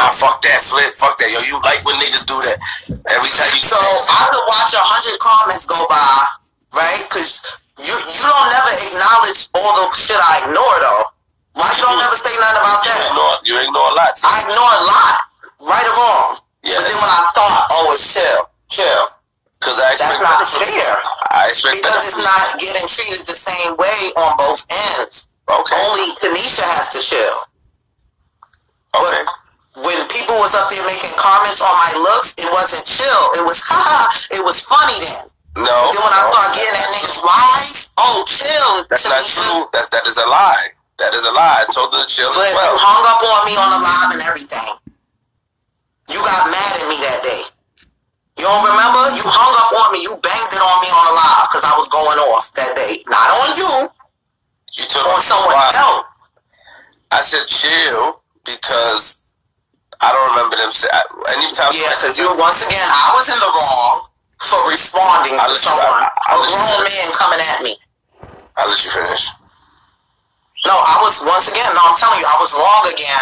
nah, fuck that, Flip, fuck that. Yo, you like when niggas do that. Every time you... So, I could watch 100 comments go by, right? Because you don't never acknowledge all the shit I ignore, though. Why you don't never say nothing about that? You ignore a lot. I ignore a lot, right or wrong. Yes. But then when I thought, oh, it's chill. Because that's not fair. I expect because it's not getting treated the same way on both ends. Okay. Only Tanisha has to chill. Okay. But when people was up there making comments on my looks, it wasn't chill. It was it was funny then. No. But then when I start getting at niggas' lies, oh, chill. That's Tanisha. not true. That is a lie. That is a lie. I told her to chill But as well. you hung up on me on the live and everything. You got mad at me that day. You don't remember? You hung up on me. You banged it on me on the live because I was going off that day. Not on you. You told on me someone else. I said chill because I don't remember them saying. Anytime. Yeah, because once again, I was in the wrong for responding to someone, a grown man coming at me. I'll let you finish. No, I'm telling you, I was wrong again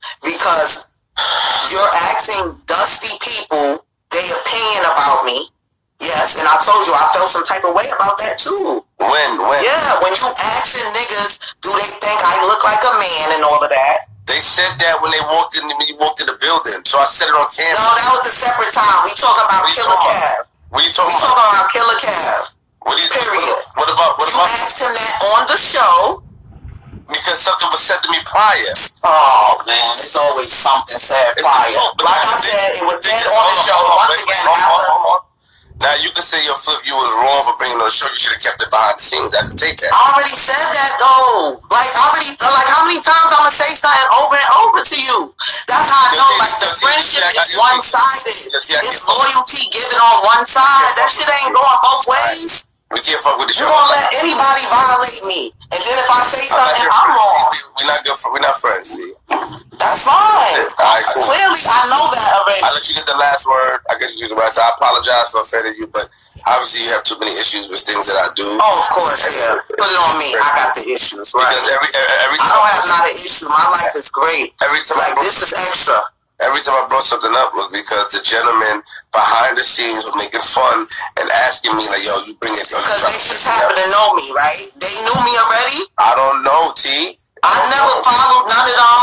because you're asking dusty people their opinion about me. Yes, and I told you I felt some type of way about that too. When? Yeah, when you asking niggas, do they think I look like a man and all of that? They said that when you walked in the building, so I said it on camera. No, that was a separate time. We talking about Killer Cav. What are you talking about? We talking about Killer Cav. Period. What about? You asked him that on the show. Because something was said to me prior. Oh man, it's always something said prior. Like I said, it was said on the show once again after. Now you can say your Flip, you was wrong for bringing on the show. You should have kept it behind the scenes. I can take that. I already said that though. Like how many times I'ma say something over and over to you? That's how I know. Like the friendship is one sided. It's loyalty given on one side. That shit ain't going both ways. We can't fuck with the show. You gonna let anybody violate me, and then if I say something, I'm wrong. We're not good. We're not friends. See. That's fine. Right, cool. Clearly, I know that already. I'll let you get the last word. I guess you get the rest. I apologize for offending you, but obviously you have too many issues with things that I do. Oh, of course, yeah. Put it on me. I got the issues, right? Because every I don't have not an issue. My life is great. Every time this is extra. Every time I brought something up was because the gentleman behind the scenes was making fun and asking me like, "Yo, you bring it." Because they just happen to know me, right? They knew me already. I don't know, T. I never followed none of them.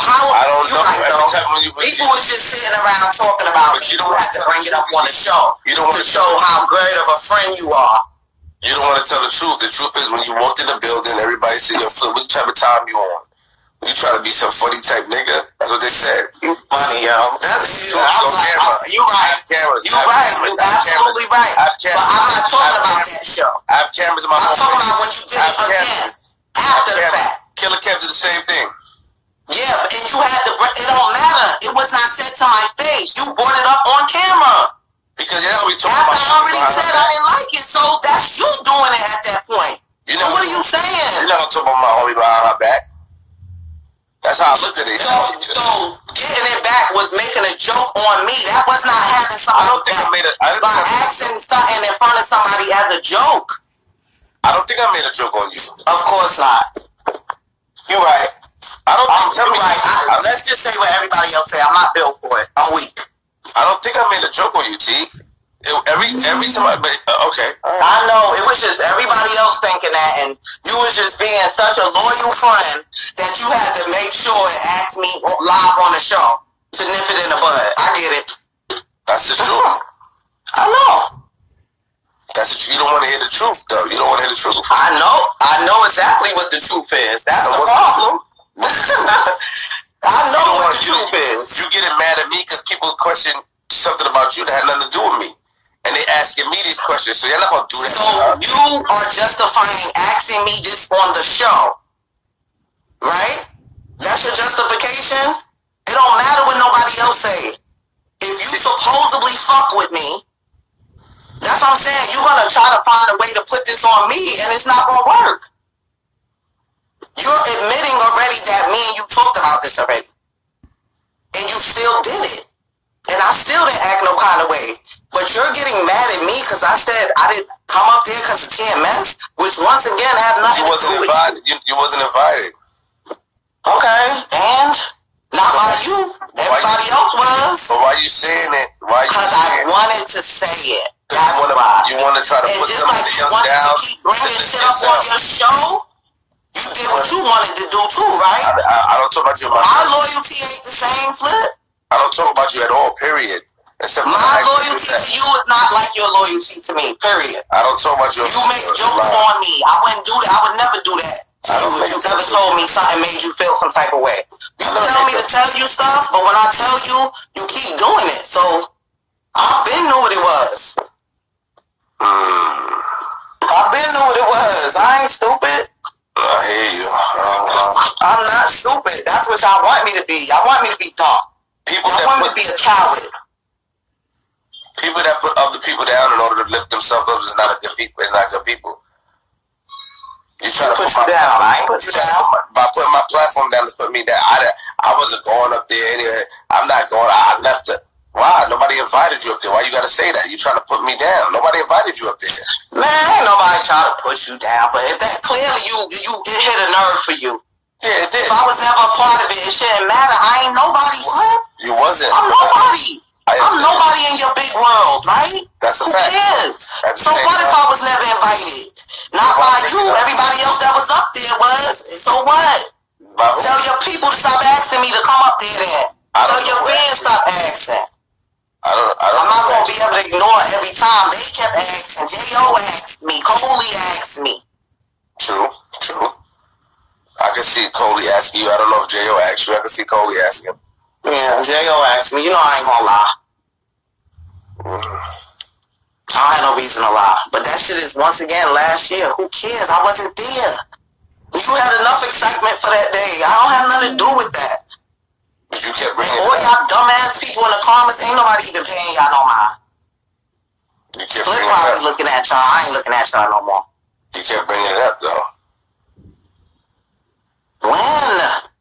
I don't know. Right, people was just sitting around talking about it. You don't have to bring it up on the show. You don't want to show how great of a friend you are. You don't want to tell the truth. The truth is when you walked in the building, everybody said, "Yo, Flip, what type of time you on? You try to be some funny type nigga." That's what they said. You funny, yo. That's you. You right. You right. You absolutely right. But I'm not talking about that show. I have cameras in my phone. I'm talking about when you did it again. After the fact. Killer Kev did the same thing. Yeah, and you had to. It don't matter. It was not said to my face. You brought it up on camera. Because you know we talking about. After I already said I didn't like it, so that's you doing it at that point. So what are you saying? You're not gonna talk about my homie behind her back. That's how I looked at it. So getting it back was making a joke on me. That was not having something by asking something in front of somebody as a joke. I don't think I made a joke on you. Of course not. You're right. I don't think you're right. Let's just say what everybody else say. I'm not built for it. I'm weak. I don't think I made a joke on you, T. Every time I okay. Right. I know it was just everybody else thinking that, and you was just being such a loyal friend that you had to make sure and ask me live on the show to nip it in the bud. I get it. That's the truth. I know. That's the truth. You don't want to hear the truth, though. You don't want to hear the truth. I know exactly what the truth is. That's the problem. I know what the truth is. You getting mad at me because people question something about you that had nothing to do with me. And they asking me these questions, so you're not gonna do that. So you are justifying asking me this on the show, right? That's your justification. It don't matter what nobody else say. If you supposedly fuck with me, that's what I'm saying. You're gonna try to find a way to put this on me, and it's not gonna work. You're admitting already that me and you talked about this already, and you still did it, and I still didn't act no kind of way. But you're getting mad at me because I said I didn't come up there because of TMS, which once again have nothing to do with you. You wasn't invited. Okay, and Not by you. Everybody else was. But why you saying it? Because I wanted to say it. That's why. You want to try to put somebody else down? And just like you wanted to keep bringing shit up on your show, you did what you wanted to do too, right? I don't talk about you. My loyalty ain't the same, Flip. I don't talk about you at all, period. Except my loyalty to you is not like your loyalty to me, period. I don't talk about you. You make jokes on me. I wouldn't do that. I would never do that. You never told me something made you feel some type of way. You tell me to tell you stuff, but when I tell you, you keep doing it. So, I've been knew what it was. I've been knew what it was. I ain't stupid. I hear you. I'm not stupid. That's what y'all want me to be. Y'all want me to be dumb. Y'all want me to be a coward. People that put other people down in order to lift themselves up is not a good people. It's not good people. You try to put you down. I ain't put you down. By putting my platform down to put me down. I wasn't going up there anyway. I'm not going. I left it. Why? Nobody invited you up there. Why you got to say that? You trying to put me down. Nobody invited you up there. Man, ain't nobody trying to push you down. But if that clearly it hit a nerve for you. Yeah, it did. If I was never a part of it, it shouldn't matter. I ain't nobody. What? You wasn't. I'm nobody. I'm nobody in your big world, right? That's a fact. Who cares? So what if I was never invited? Not by you. Everybody else that was up there was. So what? Tell your people to stop asking me to come up there then. Tell your fans stop asking. I'm not going to be able to ignore it every time. They kept asking. J.O. asked me. Coley asked me. True. I can see Coley asking you. I don't know if J.O. asked you. I can see Coley asking him. Yeah, J.O. asked me. You know I ain't gonna lie. I don't have no reason to lie. But that shit is, once again, last year. Who cares? I wasn't there. You had enough excitement for that day. I don't have nothing to do with that. But you kept bringing all y'all dumbass people in the comments, ain't nobody even paying y'all no mind. Flip probably looking at y'all. I ain't looking at y'all no more. You kept bringing it up, though. When?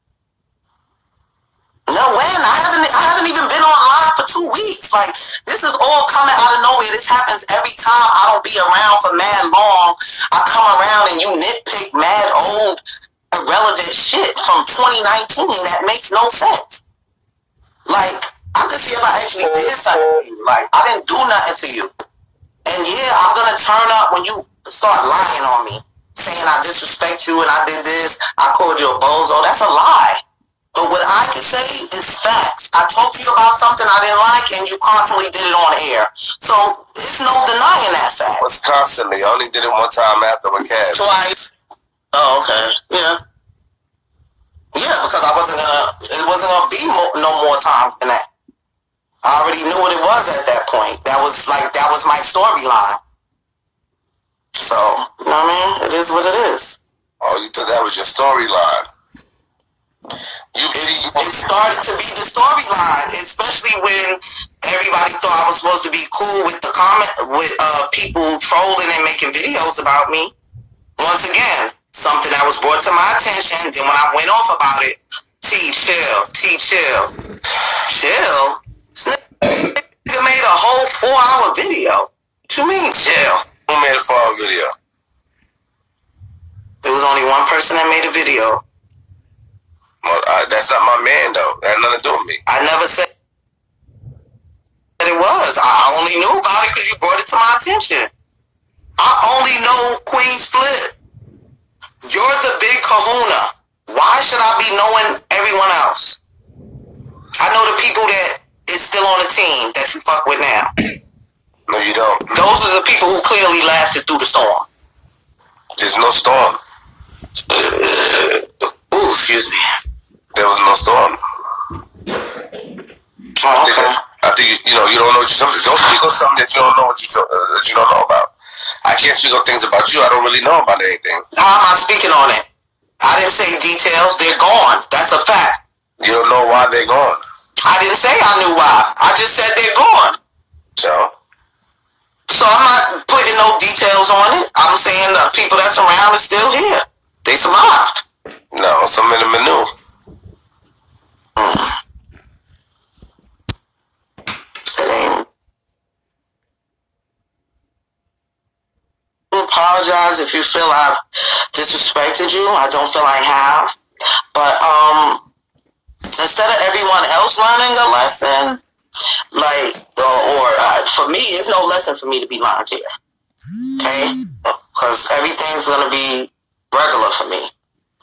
No, when? I haven't even been online for 2 weeks. Like, this is all coming out of nowhere. This happens every time I don't be around for mad long. I come around and you nitpick mad old, irrelevant shit from 2019 that makes no sense. Like, I can see if I actually did something to you. Like, I didn't do nothing to you. And yeah, I'm gonna turn up when you start lying on me, saying I disrespect you and I did this, I called you a bozo. That's a lie. But what I can say is facts. I talked to you about something I didn't like and you constantly did it on air. So there's no denying that fact. What's constantly? I only did it one time after with Cash. Twice. Oh, okay. Yeah. Yeah, because it wasn't gonna be no more times than that. I already knew what it was at that point. That was my storyline. So, you know what I mean? It is what it is. Oh, you thought that was your storyline? It started to be the storyline, especially when everybody thought I was supposed to be cool with the people trolling and making videos about me. Once again, something that was brought to my attention. Then when I went off about it, chill. This nigga made a whole 4-hour video. What you mean, chill? Who made a 4-hour video? There was only one person that made a video. Well, that's not my man, though. That had nothing to do with me. I never said that it was. I only knew about it because you brought it to my attention. I only know Queenz Flip. You're the big kahuna. Why should I be knowing everyone else? I know the people that is still on the team that you fuck with now. No, you don't. Those are the people who clearly lasted through the storm. There's no storm. Ooh, excuse me. There was no storm. Oh, okay. I think you don't know something. Don't speak on something that you don't know that you don't know about. I can't speak on things about you. I don't really know about anything. How am I speaking on it? I didn't say details. They're gone. That's a fact. You don't know why they're gone. I didn't say I knew why. I just said they're gone. So I'm not putting no details on it. I'm saying the people that's around are still here. They survived. No, some of them are new. I apologize if you feel I've disrespected you. I don't feel I have. But instead of everyone else learning a lesson, like, for me, it's no lesson for me to be lying here. Okay? Because everything's going to be regular for me.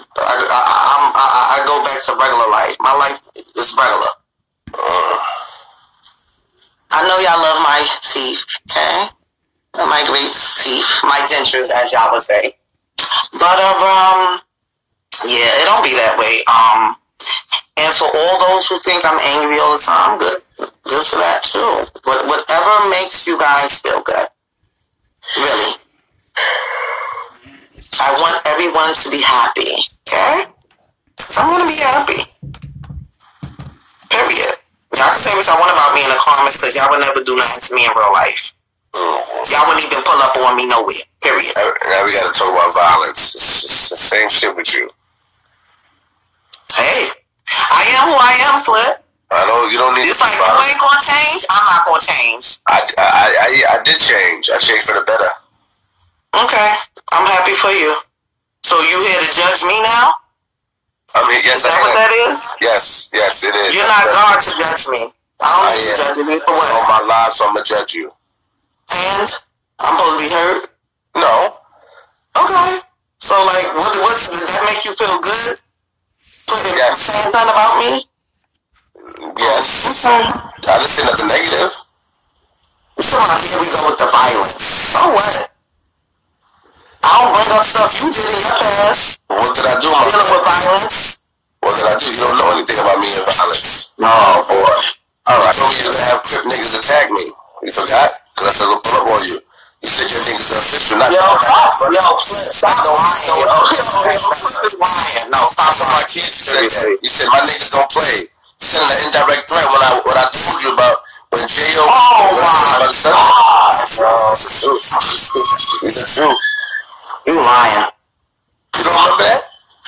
I go back to regular life. My life is regular. I know y'all love my teeth, okay? My great teeth, my dentures, as y'all would say. But yeah, it don't be that way. And for all those who think I'm angry all the time, good for that too. Whatever makes you guys feel good, really. I want everyone to be happy, okay? I want to be happy. Period. Y'all can say what y'all want about me in the comments, because y'all would never do nothing to me in real life. Y'all wouldn't even pull up on me nowhere. Period. Now we gotta talk about violence. It's the same shit with you. Hey, I am who I am, Flip. I know you don't need. It's like you ain't gonna change. I'm not gonna change. I did change. I changed for the better. Okay, I'm happy for you. So you here to judge me now? I mean, yes, is that what that is? Yes, it is. You're not God to judge me. I don't need you judging me for what? On my life, so I'm gonna judge you. And I'm supposed to be hurt? No. Okay. So like, what's does that make you feel good? Saying something about me? Yes. Okay. I didn't say nothing negative. So here we go with the violence. So what? I don't bring up stuff you did in your past. What did I do, my dealing with violence? What did I do? You don't know anything about me and violence. No, boy. All right. You told me you gonna have Crip niggas attack me. You forgot? Because I said, look, pull up on you. You said your niggas are official, not Yo, stop lying. Flip is lying. No, stop lying. My kids said that. You said my niggas don't play. You sent an indirect threat when I told you about when J.O. Oh, my God. It's the truth. It's the truth. You lying. You don't remember that?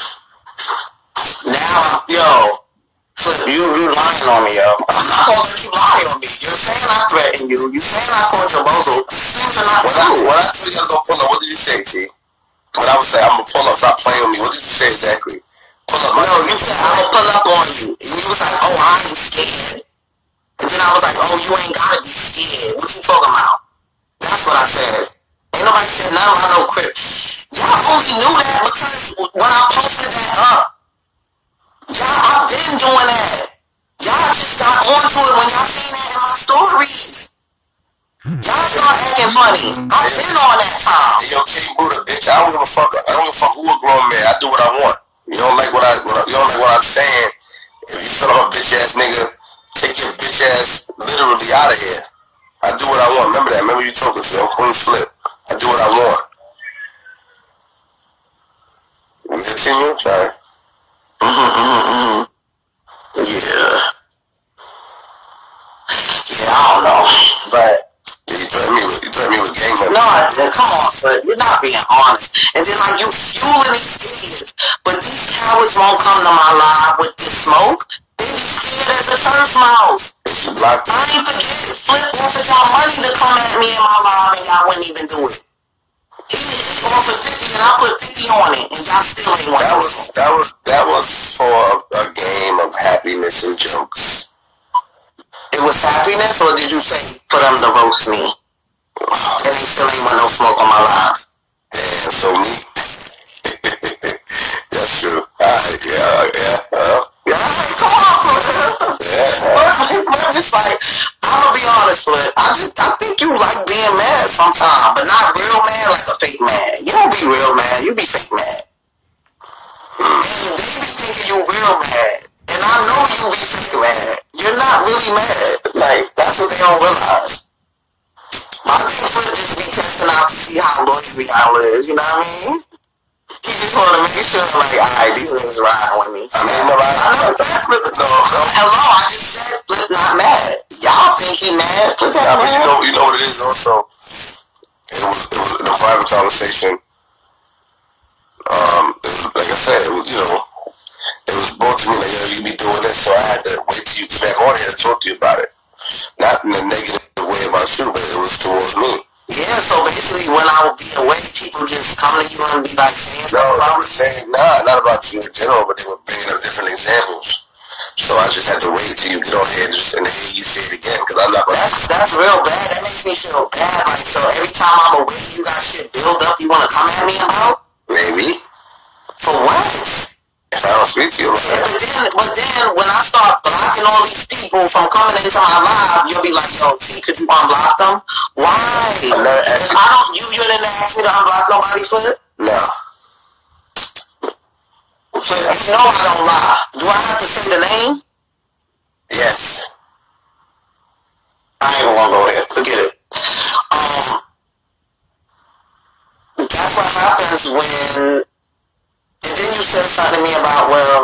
Now, yo, Flip, you lying on me, yo. I'm not gonna let you lie on me. You're saying I threatened you. You're saying I called your bozo. These things are not true. When I told you I was gonna pull up, what did you say, T? When I was saying I'm gonna pull up, stop playing with me, what did you say exactly? Pull up. No, you said I'm gonna pull up on you. And you was like, oh, I ain't scared. And then I was like, oh, you ain't gotta be scared. What you talking about? That's what I said. Ain't nobody said nothing about no Crip. Y'all only knew that because when I posted that up, y'all, I've been doing that. Y'all just got onto it when y'all seen that in my stories. Y'all start acting funny. I've been on that time. Hey, yo, King Buddha, bitch, I don't give a fuck. I don't give a fuck who a grown man. I do what I want. You don't like what I'm saying. If you feel I'm a bitch ass nigga, take your bitch ass literally out of here. I do what I want. Remember that. Remember you talking to Queenz Flip. I do what I want. We continue? Sorry. Yeah. Yeah, I don't know. But you threatened me with gang members. No, I didn't. Come on, son. You're not being honest. And then like you fueling these idiots. But these cowards won't come to my live with this smoke. They be scared as a church mouse. If you block them. I ain't forget Flip offered y'all money to come at me in my live and y'all wouldn't even do it. He offered 50 and I put 50 on it and y'all still ain't want it. That was for a game of happiness and jokes. It was happiness, or did you say for them to roast me? And they still ain't want no smoke on my live. Damn, so me. That's true. Alright, yeah. Come on, I'm just like, I'm gonna be honest, Flip. I think you like being mad sometimes, but not real mad, like a fake mad. You don't be real mad, you be fake mad. And they be thinking you real mad. And I know you be fake mad. You're not really mad. Like, that's what they don't realize. I think Flip just be testing out to see how loyal y'all is, you know what I mean? He just want to make sure, like, alright, these niggas riding with me. I never said Flip is hello, I just said Flip not mad. Y'all think he mad? Flip not mad. But you know what it is also? It was in a private conversation. Like I said, it was brought to me like, yo, you be doing this, so I had to wait till you get back on here to talk to you about it. Not in a negative way about you, but it was towards me. Yeah, so basically when I would be away, people just come to you and be like saying something about me? Saying, nah, not about you in general, but they were bringing up different examples. So I just had to wait till you get on here and then hear you say it again, because I'm not gonna. That's real bad. That makes me feel bad. Like, so every time I'm away, you got shit build up you want to come at me about? Maybe. For what? If I don't speak to you, but then when I start blocking all these people from coming into my live, you'll be like, yo, T, could you unblock them? Why? I never asked you. You didn't ask me to unblock nobody, Flip? No. So you know I don't lie. Do I have to say the name? Yes. I ain't even gonna go there. Forget it. That's what happens when. And then you said something to me about, well,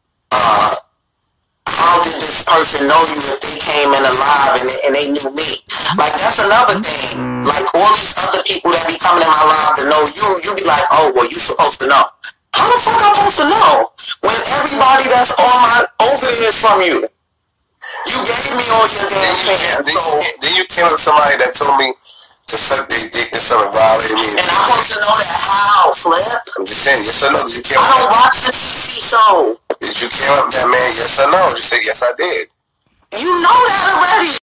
how did this person know you if they came in alive and they knew me? Like, that's another thing. Like, all these other people that be coming in my life to know you be like, oh, well, you supposed to know. How the fuck I'm supposed to know when everybody that's over there is from you? You gave me all your damn fans. Then you came up with somebody that told me to suck their dick and something violated me. And I'm supposed to know that how, Flip? I'm just saying, yes or no? Did you came I don't watch the TC show. Did you came up with that man, yes or no? Just say, yes, I did. You know that already.